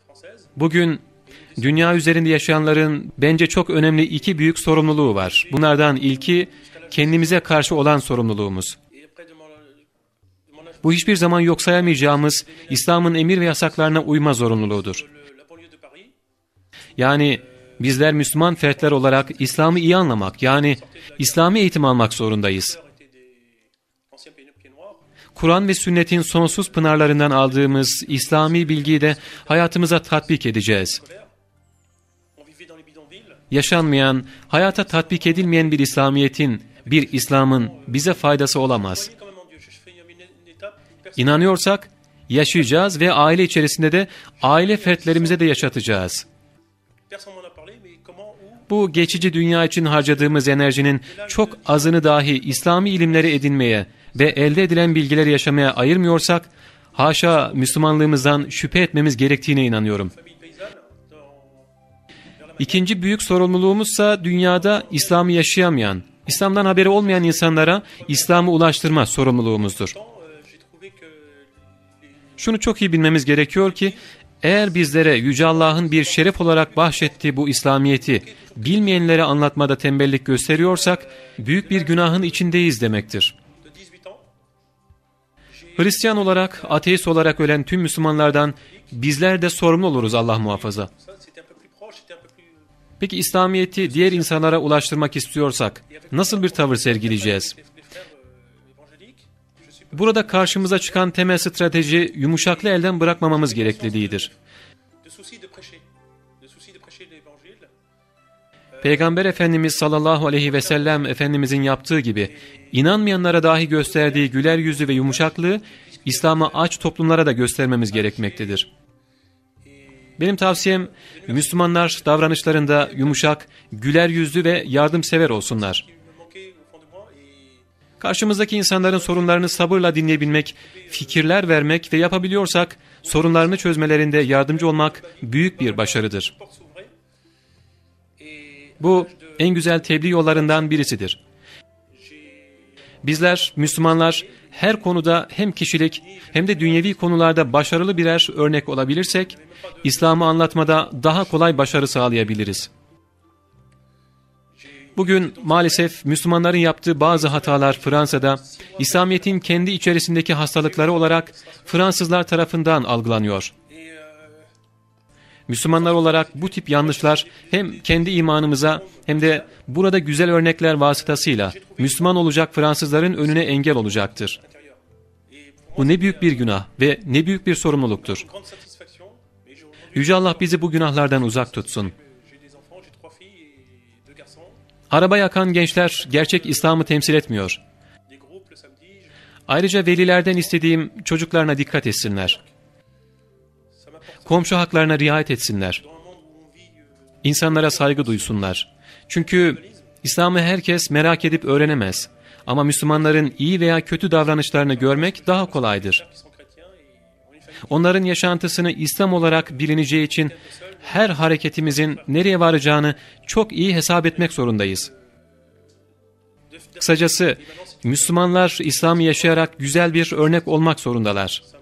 Bugün dünya üzerinde yaşayanların bence çok önemli iki büyük sorumluluğu var. Bunlardan ilki kendimize karşı olan sorumluluğumuz. Bu hiçbir zaman yok sayamayacağımız İslam'ın emir ve yasaklarına uyma zorunluluğudur. Yani bizler Müslüman fertler olarak İslam'ı iyi anlamak, yani İslami eğitim almak zorundayız. Kur'an ve sünnetin sonsuz pınarlarından aldığımız İslami bilgiyi de hayatımıza tatbik edeceğiz. Yaşanmayan, hayata tatbik edilmeyen bir İslamiyet'in, bir İslam'ın bize faydası olamaz. İnanıyorsak yaşayacağız ve aile içerisinde de aile fertlerimize de yaşatacağız. Bu geçici dünya için harcadığımız enerjinin çok azını dahi İslami ilimleri edinmeye ve elde edilen bilgileri yaşamaya ayırmıyorsak, haşa Müslümanlığımızdan şüphe etmemiz gerektiğine inanıyorum. İkinci büyük sorumluluğumuzsa dünyada İslam'ı yaşayamayan, İslam'dan haberi olmayan insanlara İslam'ı ulaştırma sorumluluğumuzdur. Şunu çok iyi bilmemiz gerekiyor ki, eğer bizlere Yüce Allah'ın bir şeref olarak bahşettiği bu İslamiyet'i bilmeyenlere anlatmada tembellik gösteriyorsak, büyük bir günahın içindeyiz demektir. Hristiyan olarak, ateist olarak ölen tüm Müslümanlardan bizler de sorumlu oluruz, Allah muhafaza. Peki İslamiyet'i diğer insanlara ulaştırmak istiyorsak nasıl bir tavır sergileyeceğiz? Burada karşımıza çıkan temel strateji yumuşaklığı elden bırakmamamız gerekliliğidir. Peygamber Efendimiz sallallahu aleyhi ve sellem Efendimizin yaptığı gibi inanmayanlara dahi gösterdiği güler yüzü ve yumuşaklığı İslam'a aç toplumlara da göstermemiz gerekmektedir. Benim tavsiyem Müslümanlar davranışlarında yumuşak, güler yüzlü ve yardımsever olsunlar. Karşımızdaki insanların sorunlarını sabırla dinleyebilmek, fikirler vermek ve yapabiliyorsak sorunlarını çözmelerinde yardımcı olmak büyük bir başarıdır. Bu en güzel tebliğ yollarından birisidir. Bizler Müslümanlar her konuda hem kişilik hem de dünyevi konularda başarılı birer örnek olabilirsek, İslam'ı anlatmada daha kolay başarı sağlayabiliriz. Bugün maalesef Müslümanların yaptığı bazı hatalar Fransa'da, İslamiyet'in kendi içerisindeki hastalıkları olarak Fransızlar tarafından algılanıyor. Müslümanlar olarak bu tip yanlışlar hem kendi imanımıza hem de burada güzel örnekler vasıtasıyla Müslüman olacak Fransızların önüne engel olacaktır. Bu ne büyük bir günah ve ne büyük bir sorumluluktur. Yüce Allah bizi bu günahlardan uzak tutsun. Araba yakan gençler gerçek İslam'ı temsil etmiyor. Ayrıca velilerden istediğim çocuklarına dikkat etsinler. Komşu haklarına riayet etsinler. İnsanlara saygı duysunlar. Çünkü İslam'ı herkes merak edip öğrenemez. Ama Müslümanların iyi veya kötü davranışlarını görmek daha kolaydır. Onların yaşantısını İslam olarak bilineceği için her hareketimizin nereye varacağını çok iyi hesap etmek zorundayız. Kısacası Müslümanlar İslam'ı yaşayarak güzel bir örnek olmak zorundalar.